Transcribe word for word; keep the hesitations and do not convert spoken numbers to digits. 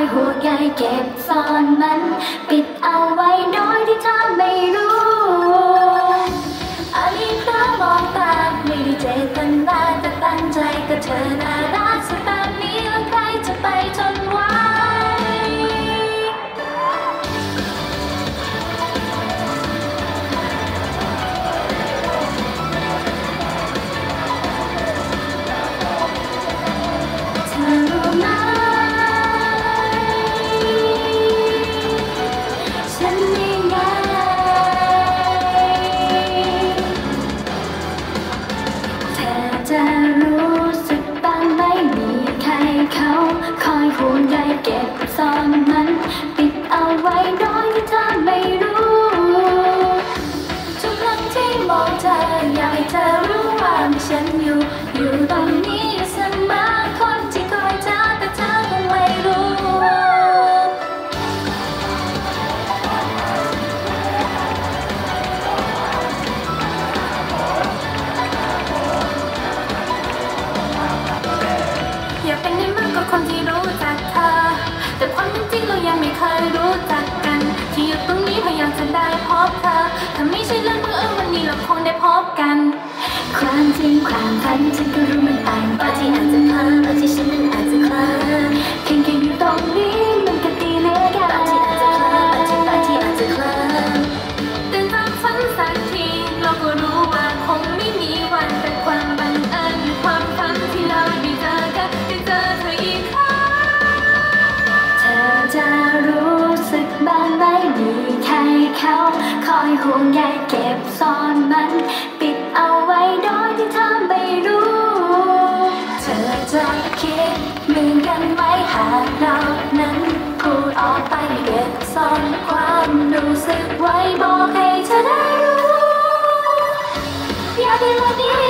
ห่วงใยเก็บซ่อนมันปิดเอาไว้โดยที่เธอไม่รู้อันนี้เพราะมองตาไม่ได้เจตนาแต่ตั้งใจก็เธอน่ารักสักแบบนี้แล้วใครจะไปทนไหวจะรู้สึกบ้างไหมมีใครเขาคอยห่วงใยเก็บซ่อนมันปิดเอาไว้โดยที่เธอไม่รู้ทุกครั้งที่มองเธออยากให้เธอรู้ว่ามีฉันอยู่อยู่ตรงนี้เสมอคนที่คอยเธอแต่เธอคงไม่รู้อยากเป็นได้มากกว่าคนที่รู้จักเธอแต่ความเป็นจริงเรายังไม่เคยรู้จักกันที่อยู่ตรงนี้พยายามจะได้พบเธอถ้าไม่ใช่เรื่องบังเอิญวันนี้เราคงได้พบกันความจริงความฝันฉันก็รู้มันต่างบางที่อาจจะเพลินบางที่ฉันนั้นอาจจะเคลิ้มเพียงแค่อยู่ตรงนี้มันก็ดีเหลือเกินบางที่อาจจะเคลิ้มบางที่บางที่อาจจะเคลิ้มตื่นตามฝันสักทีเราก็รู้ว่าคงไม่มีวันเป็นความบังเอิญความฝันที่เราได้เจอกันได้เจอเธออีกครั้งเธอจะรู้สึกบ้างไหมมีใครเขาคอยห่วงใยเก็บซ่อนมันปิดเอาไว้โดยที่เธอไม่รู้เธอจะคิดเหมือนกันไหมหากเรานั้นพูดออกไปเก็บซ่อนความรู้สึกไว้บอกให้เธอได้รู้อยากให้วันนี้